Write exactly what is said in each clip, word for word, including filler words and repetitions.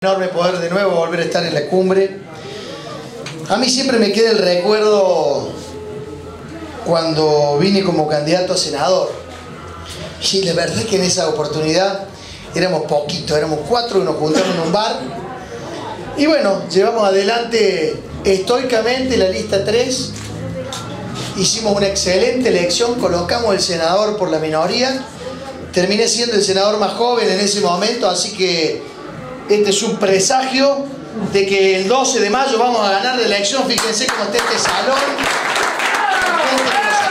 Enorme poder de nuevo volver a estar en la cumbre. A mí siempre me queda el recuerdo cuando vine como candidato a senador. Y la verdad es que en esa oportunidad éramos poquitos, éramos cuatro y nos juntamos en un bar. Y bueno, llevamos adelante estoicamente la lista tres. Hicimos una excelente elección, colocamos el senador por la minoría. Terminé siendo el senador más joven en ese momento, así que este es un presagio de que el doce de mayo vamos a ganar la elección. Fíjense cómo está este salón. La gente que nos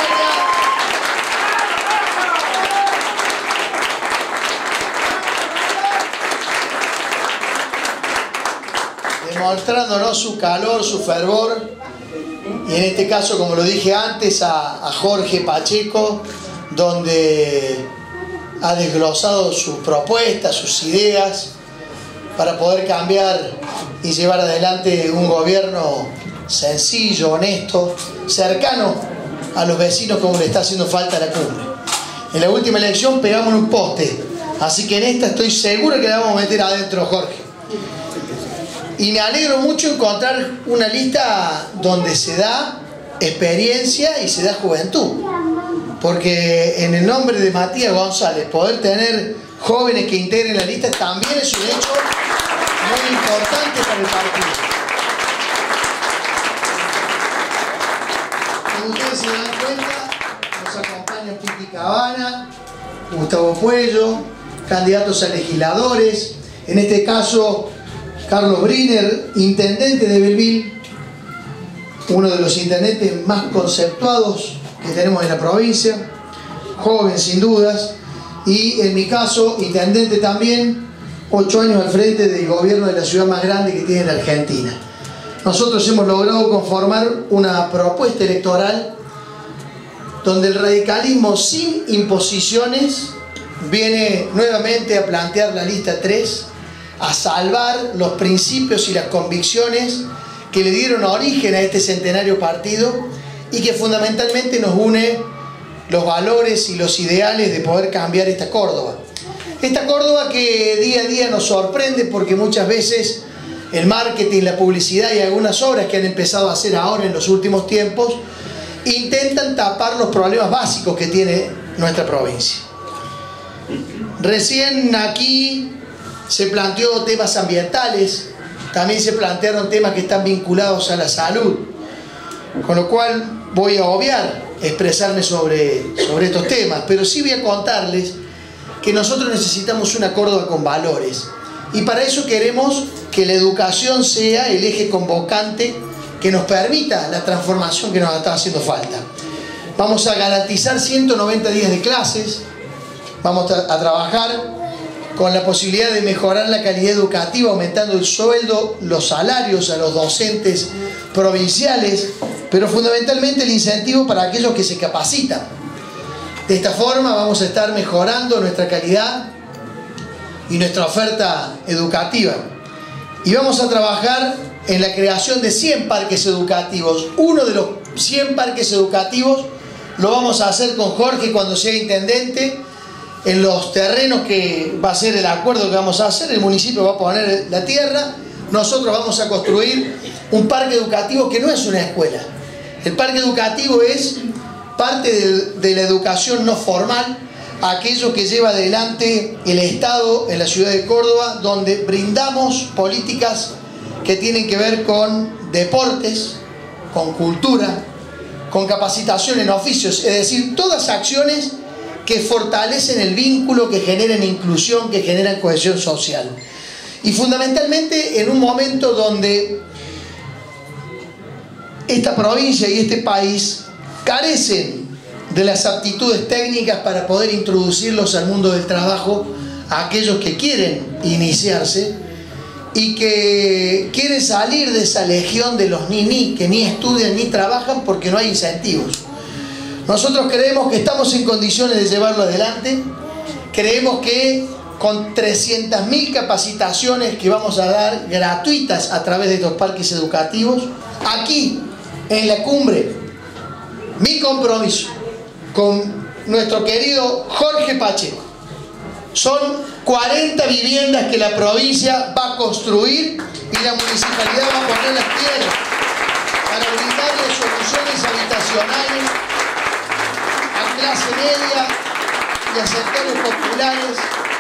acompaña. Demostrándonos su calor, su fervor. Y en este caso, como lo dije antes, a, a Jorge Pacheco, donde ha desglosado sus propuestas, sus ideas, para poder cambiar y llevar adelante un gobierno sencillo, honesto, cercano a los vecinos como le está haciendo falta a la cumbre. En la última elección pegamos un poste, así que en esta estoy seguro que la vamos a meter adentro, Jorge. Y me alegro mucho encontrar una lista donde se da experiencia y se da juventud. Porque en el nombre de Matías González, poder tener jóvenes que integren la lista también es un hecho muy importante para el partido. Como ustedes se dan cuenta, nos acompañan Pipi Cabana, Gustavo Puello, candidatos a legisladores, en este caso Carlos Briner, intendente de Belville, uno de los intendentes más conceptuados que tenemos en la provincia, joven sin dudas, y en mi caso, intendente también, ocho años al frente del gobierno de la ciudad más grande que tiene la Argentina. Nosotros hemos logrado conformar una propuesta electoral donde el radicalismo sin imposiciones viene nuevamente a plantear la lista tres, a salvar los principios y las convicciones que le dieron origen a este centenario partido y que fundamentalmente nos une los valores y los ideales de poder cambiar esta Córdoba. Esta Córdoba que día a día nos sorprende porque muchas veces el marketing, la publicidad y algunas obras que han empezado a hacer ahora en los últimos tiempos intentan tapar los problemas básicos que tiene nuestra provincia. Recién aquí se planteó temas ambientales, también se plantearon temas que están vinculados a la salud, con lo cual voy a obviar expresarme sobre, sobre estos temas, pero sí voy a contarles que nosotros necesitamos una Córdoba con valores y para eso queremos que la educación sea el eje convocante que nos permita la transformación que nos está haciendo falta. Vamos a garantizar ciento noventa días de clases, vamos a, a trabajar con la posibilidad de mejorar la calidad educativa, aumentando el sueldo, los salarios a los docentes provinciales, pero fundamentalmente el incentivo para aquellos que se capacitan. De esta forma vamos a estar mejorando nuestra calidad y nuestra oferta educativa. Y vamos a trabajar en la creación de cien parques educativos. Uno de los cien parques educativos lo vamos a hacer con Jorge cuando sea intendente. En los terrenos que va a ser el acuerdo que vamos a hacer, el municipio va a poner la tierra, nosotros vamos a construir un parque educativo que no es una escuela. El parque educativo es parte de, de la educación no formal, aquello que lleva adelante el Estado en la ciudad de Córdoba, donde brindamos políticas que tienen que ver con deportes, con cultura, con capacitación en oficios, es decir, todas acciones que fortalecen el vínculo, que generan inclusión, que generan cohesión social. Y fundamentalmente en un momento donde esta provincia y este país carecen de las aptitudes técnicas para poder introducirlos al mundo del trabajo a aquellos que quieren iniciarse y que quieren salir de esa legión de los ni-ni, que ni estudian ni trabajan porque no hay incentivos. Nosotros creemos que estamos en condiciones de llevarlo adelante, creemos que con trescientas mil capacitaciones que vamos a dar gratuitas a través de estos parques educativos, aquí en la cumbre, mi compromiso con nuestro querido Jorge Pacheco, Son cuarenta viviendas que la provincia va a construir y la municipalidad va a poner las tierras para brindarle soluciones habitacionales a clase media y a sectores populares,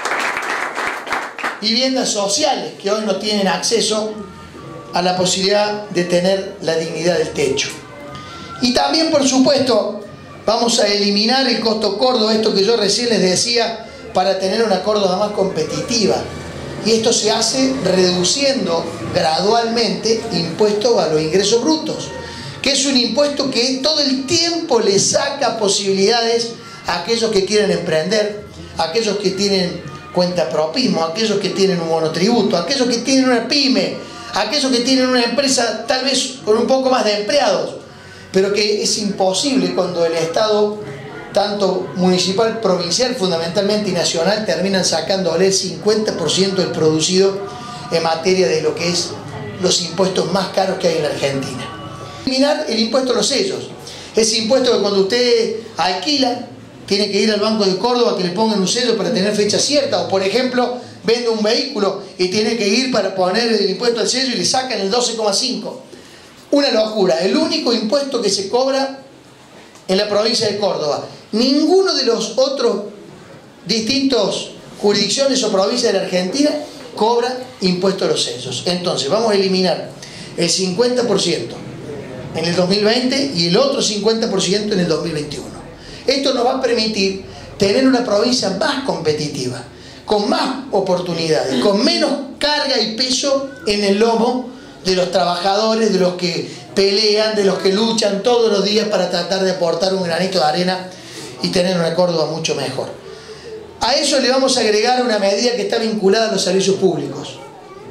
viviendas sociales que hoy no tienen acceso a la posibilidad de tener la dignidad del techo. Y también, por supuesto, vamos a eliminar el costo Córdoba, esto que yo recién les decía, para tener una Córdoba más competitiva. Y esto se hace reduciendo gradualmente impuestos a los ingresos brutos, que es un impuesto que todo el tiempo le saca posibilidades a aquellos que quieren emprender, a aquellos que tienen cuentapropismo, a aquellos que tienen un monotributo, a aquellos que tienen una pyme, a aquellos que tienen una empresa tal vez con un poco más de empleados, pero que es imposible cuando el Estado, tanto municipal, provincial fundamentalmente y nacional, terminan sacándole el cincuenta por ciento del producido en materia de lo que es los impuestos más caros que hay en la Argentina. Eliminar el impuesto a los sellos, ese impuesto que cuando usted alquila tiene que ir al Banco de Córdoba que le pongan un sello para tener fecha cierta, o por ejemplo vende un vehículo y tiene que ir para poner el impuesto al sello y le sacan el doce coma cinco. Una locura, el único impuesto que se cobra en la provincia de Córdoba. Ninguno de los otros distintos jurisdicciones o provincias de la Argentina cobra impuesto a los sellos. Entonces vamos a eliminar el cincuenta por ciento en el dos mil veinte y el otro cincuenta por ciento en el dos mil veintiuno. Esto nos va a permitir tener una provincia más competitiva, con más oportunidades, con menos carga y peso en el lomo de los trabajadores, de los que pelean, de los que luchan todos los días para tratar de aportar un granito de arena y tener una Córdoba mucho mejor. A eso le vamos a agregar una medida que está vinculada a los servicios públicos.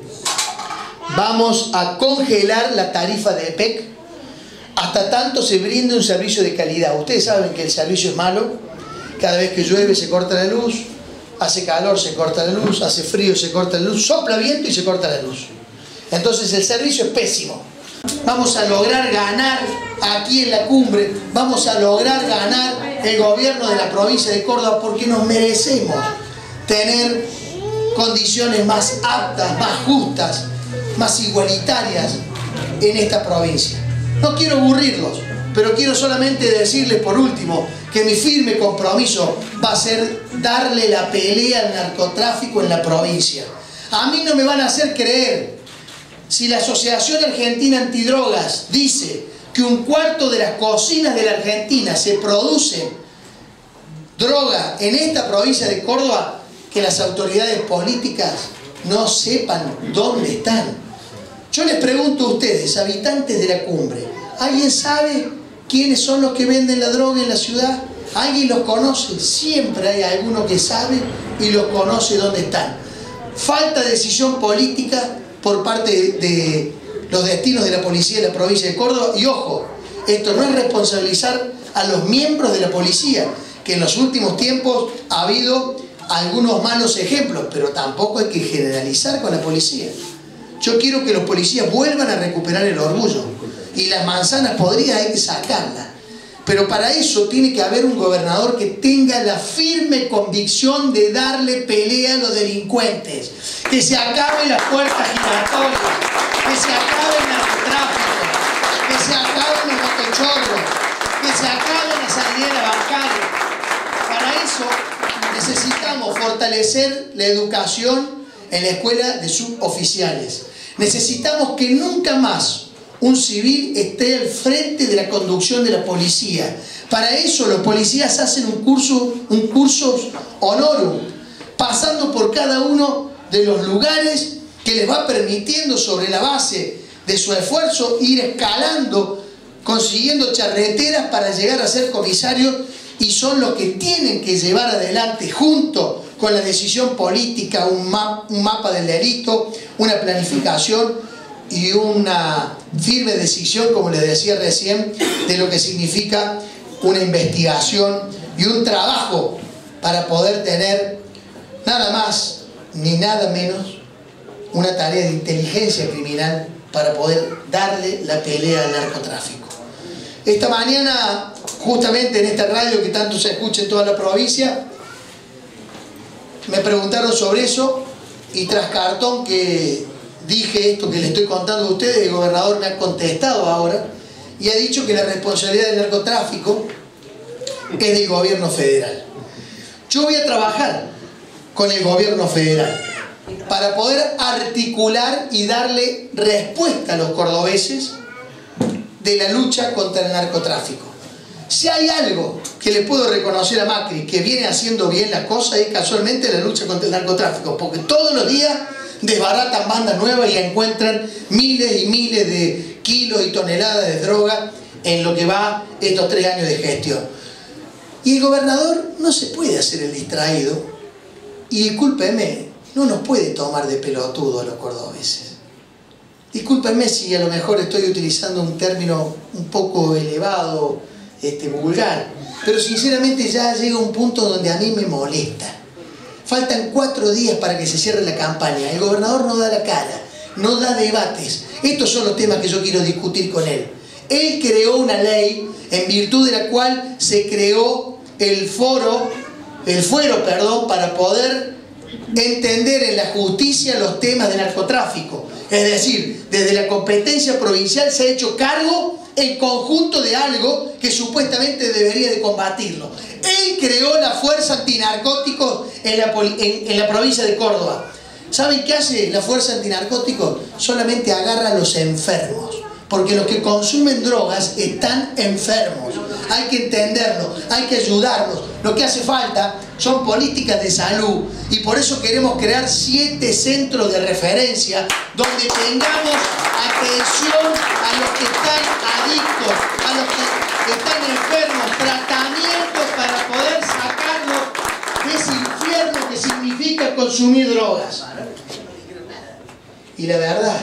Vamos a congelar la tarifa de E P E C hasta tanto se brinde un servicio de calidad. Ustedes saben que el servicio es malo, cada vez que llueve se corta la luz, hace calor se corta la luz, hace frío se corta la luz, sopla viento y se corta la luz. Entonces el servicio es pésimo. Vamos a lograr ganar aquí en la cumbre, vamos a lograr ganar el gobierno de la provincia de Córdoba porque nos merecemos tener condiciones más aptas, más justas, más igualitarias en esta provincia. No quiero aburrirlos, pero quiero solamente decirles por último que mi firme compromiso va a ser darle la pelea al narcotráfico en la provincia. A mí no me van a hacer creer. Si la Asociación Argentina Antidrogas dice que un cuarto de las cocinas de la Argentina se produce droga en esta provincia de Córdoba, que las autoridades políticas no sepan dónde están. Yo les pregunto a ustedes, habitantes de la cumbre, ¿alguien sabe quiénes son los que venden la droga en la ciudad? ¿Alguien los conoce? Siempre hay alguno que sabe y los conoce dónde están. Falta de decisión política por parte de, de los destinos de la policía de la provincia de Córdoba. Y ojo, esto no es responsabilizar a los miembros de la policía, que en los últimos tiempos ha habido algunos malos ejemplos, pero tampoco hay que generalizar con la policía. Yo quiero que los policías vuelvan a recuperar el orgullo, y las manzanas podridas hay que sacarlas. Pero para eso tiene que haber un gobernador que tenga la firme convicción de darle pelea a los delincuentes, que se acaben las puertas giratorias, que se acabe el narcotráfico, que se acaben los motochorros, que se acaben las salideras bancarias. Para eso necesitamos fortalecer la educación en la escuela de suboficiales. Necesitamos que nunca más un civil esté al frente de la conducción de la policía. Para eso los policías hacen un curso, un curso honorum, pasando por cada uno de los lugares que les va permitiendo, sobre la base de su esfuerzo, ir escalando, consiguiendo charreteras para llegar a ser comisarios, y son los que tienen que llevar adelante, junto con la decisión política, un, map, un mapa del delito, una planificación y una firme decisión, como les decía recién, de lo que significa una investigación y un trabajo para poder tener nada más ni nada menos una tarea de inteligencia criminal para poder darle la pelea al narcotráfico. Esta mañana, justamente en esta radio que tanto se escucha en toda la provincia, me preguntaron sobre eso y tras cartón que dije esto que le estoy contando a ustedes, el gobernador me ha contestado ahora y ha dicho que la responsabilidad del narcotráfico es del gobierno federal. Yo voy a trabajar con el gobierno federal para poder articular y darle respuesta a los cordobeses de la lucha contra el narcotráfico. Si hay algo que le puedo reconocer a Macri que viene haciendo bien las cosas es casualmente la lucha contra el narcotráfico, porque todos los días desbaratan bandas nuevas y encuentran miles y miles de kilos y toneladas de droga en lo que va estos tres años de gestión. Y el gobernador no se puede hacer el distraído y discúlpeme, no nos puede tomar de pelotudo a los cordobeses. Discúlpenme si a lo mejor estoy utilizando un término un poco elevado, este, vulgar, pero sinceramente ya llega un punto donde a mí me molesta. Faltan cuatro días para que se cierre la campaña. El gobernador no da la cara, no da debates. Estos son los temas que yo quiero discutir con él. Él creó una ley en virtud de la cual se creó el foro, el fuero, perdón, para poder entender en la justicia los temas de narcotráfico. Es decir, desde la competencia provincial se ha hecho cargo en conjunto de algo que supuestamente debería de combatirlo. Él creó la fuerza antinarcóticos en la, en, en la provincia de Córdoba. ¿Saben qué hace la fuerza antinarcóticos? Solamente agarra a los enfermos, porque los que consumen drogas están enfermos. Hay que entenderlo, hay que ayudarlos. Lo que hace falta son políticas de salud y por eso queremos crear siete centros de referencia donde tengamos atención a los que están adictos, a los que están enfermos, tratamientos para poder sacarlos de ese infierno que significa consumir drogas. Y la verdad,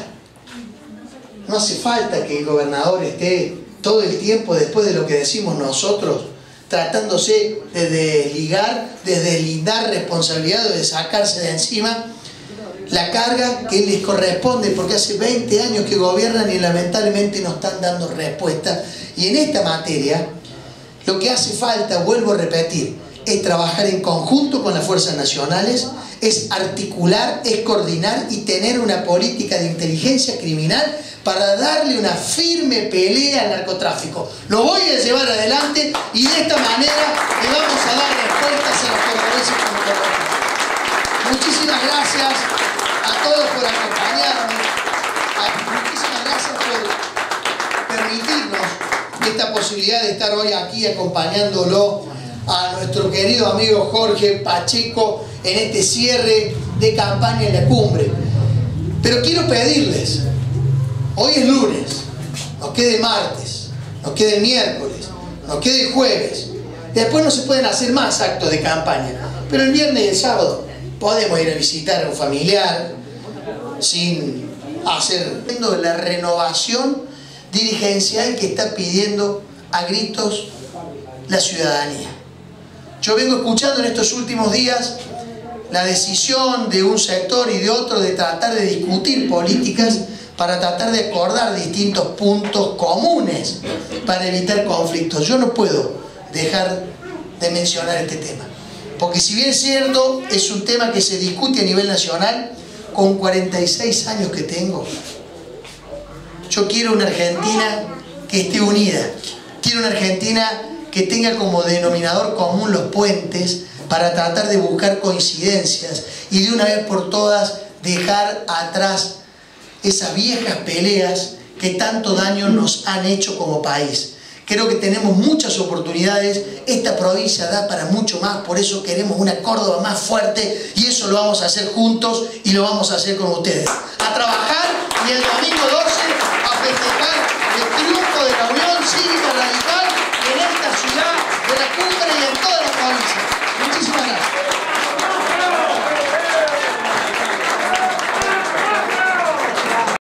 no hace falta que el gobernador esté todo el tiempo, después de lo que decimos nosotros, tratándose de desligar, de deslindar responsabilidades, de sacarse de encima la carga que les corresponde, porque hace veinte años que gobiernan y lamentablemente no están dando respuesta. Y en esta materia, lo que hace falta, vuelvo a repetir, es trabajar en conjunto con las fuerzas nacionales, es articular, es coordinar y tener una política de inteligencia criminal para darle una firme pelea al narcotráfico. Lo voy a llevar adelante y de esta manera le vamos a dar respuestas a los cordobeses como corresponde. Muchísimas gracias a todos por acompañarnos. Muchísimas gracias por permitirnos esta posibilidad de estar hoy aquí acompañándolo a nuestro querido amigo Jorge Pacheco en este cierre de campaña en la cumbre. Pero quiero pedirles, hoy es lunes, nos quede martes, nos quede miércoles, nos quede jueves, después no se pueden hacer más actos de campaña, pero el viernes y el sábado podemos ir a visitar a un familiar sin hacer la renovación dirigencial que está pidiendo a gritos la ciudadanía. Yo vengo escuchando en estos últimos días la decisión de un sector y de otro de tratar de discutir políticas para tratar de acordar distintos puntos comunes para evitar conflictos. Yo no puedo dejar de mencionar este tema, porque si bien es cierto, es un tema que se discute a nivel nacional, con cuarenta y seis años que tengo, yo quiero una Argentina que esté unida, quiero una Argentina que tenga como denominador común los puentes para tratar de buscar coincidencias y de una vez por todas dejar atrás esas viejas peleas que tanto daño nos han hecho como país. Creo que tenemos muchas oportunidades, esta provincia da para mucho más, por eso queremos una Córdoba más fuerte y eso lo vamos a hacer juntos y lo vamos a hacer con ustedes. A trabajar y el domingo doce a festejar el triunfo de la Unión Cívica Radical en esta ciudad de la cumbre y en toda la provincia. Muchísimas gracias.